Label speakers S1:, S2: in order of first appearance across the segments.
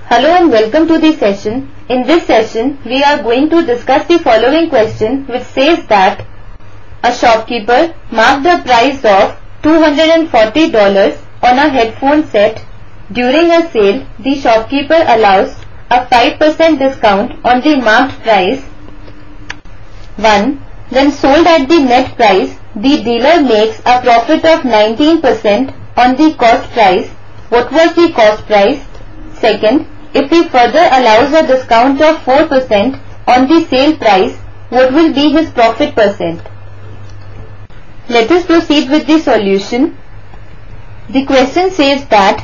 S1: Hello and welcome to the session. In this session, we are going to discuss the following question which says that a shopkeeper marked the price of $240 on a headphone set. During a sale, the shopkeeper allows a 5% discount on the marked price. 1. When sold at the net price, the dealer makes a profit of 19% on the cost price. What was the cost price? Second, if he further allows a discount of 4% on the sale price, what will be his profit percent? Let us proceed with the solution. The question says that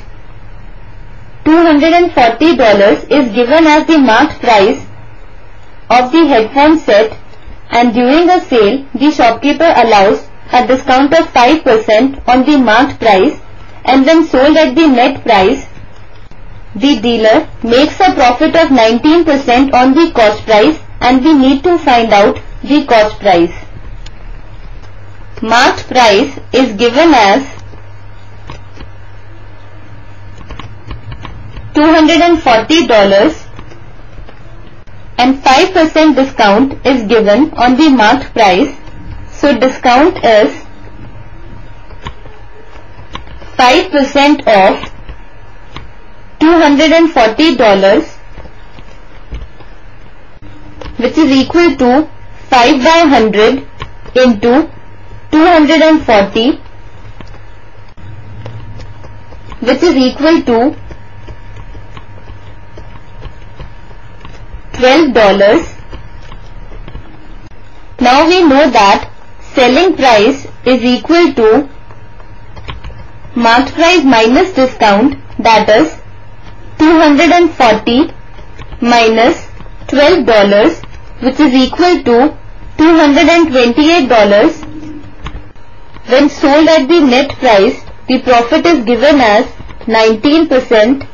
S1: $240 is given as the marked price of the headphone set, and during a sale, the shopkeeper allows a discount of 5% on the marked price, and when sold at the net price, the dealer makes a profit of 19% on the cost price, and we need to find out the cost price. Marked price is given as $240 and 5% discount is given on the marked price. So discount is 5% of $240, which is equal to 5 by 100 into 240, which is equal to $12. Now we know that selling price is equal to marked price minus discount, that is 240 minus $12, which is equal to $228. When sold at the net price, the profit is given as 19%.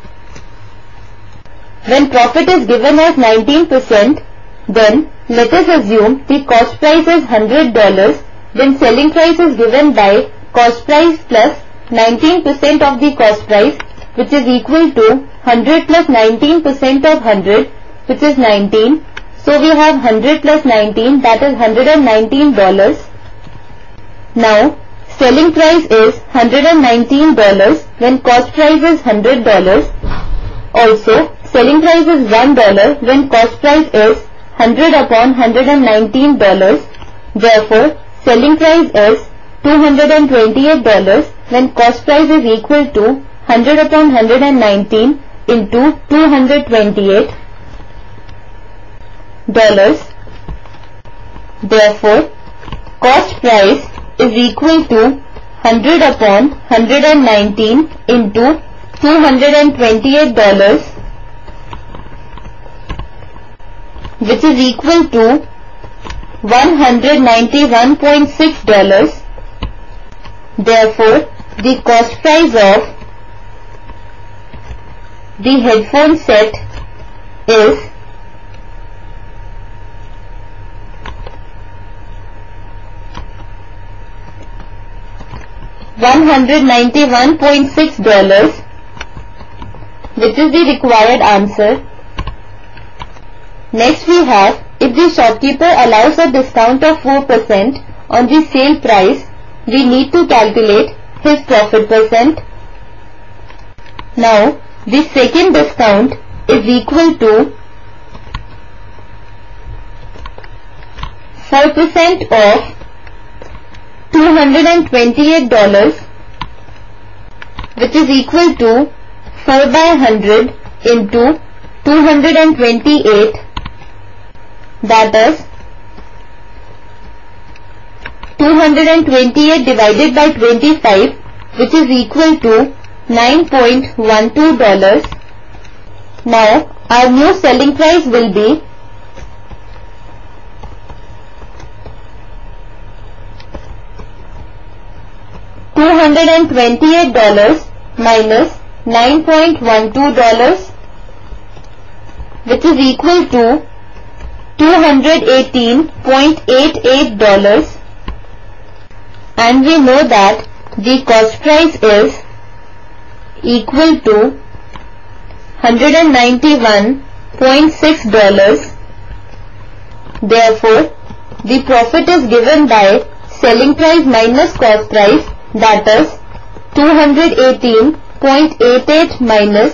S1: When profit is given as 19%, then let us assume the cost price is $100, then selling price is given by cost price plus 19% of the cost price, which is equal to 100 plus 19% of 100, which is 19. So we have 100 plus 19, that is $119. Now selling price is $119 when cost price is $100. Also selling price is $1 when cost price is 100 upon $119. Therefore selling price is $228 when cost price is equal to 100 upon 119 into 228 dollars. Therefore cost price is equal to 100 upon 119 into 228 dollars, which is equal to $191.6. Therefore the cost price of the headphone set is $191.6, which is the required answer. Next we have, if the shopkeeper allows a discount of 4% on the sale price, we need to calculate his profit percent. Now the second discount is equal to 4% of $228, which is equal to 4 by 100 into 228, that is 228 divided by 25, which is equal to $9.12. Now our new selling price will be $228 minus $9.12, which is equal to $218.88, and we know that the cost price is equal to $191.6. Therefore, the profit is given by selling price minus cost price, that is 218.88 minus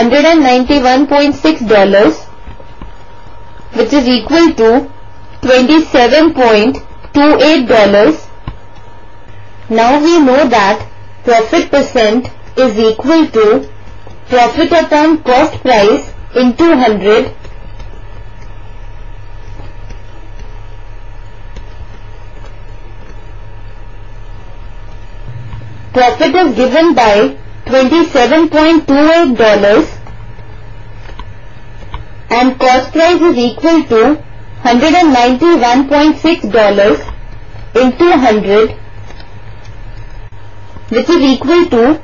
S1: $191.6, which is equal to $27.28. Now we know that profit percent is equal to profit upon cost price into 100. Profit is given by $27.28 and cost price is equal to $191.6 into 100, which is equal to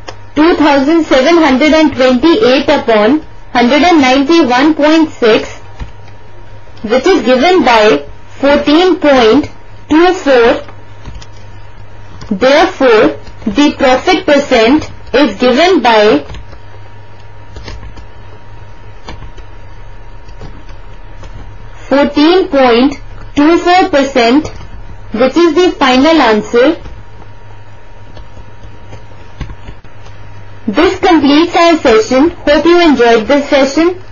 S1: 2728 upon 191.6, which is given by 14.24. Therefore, the profit percent is given by 14.24%, which is the final answer. This completes our session. Hope you enjoyed this session.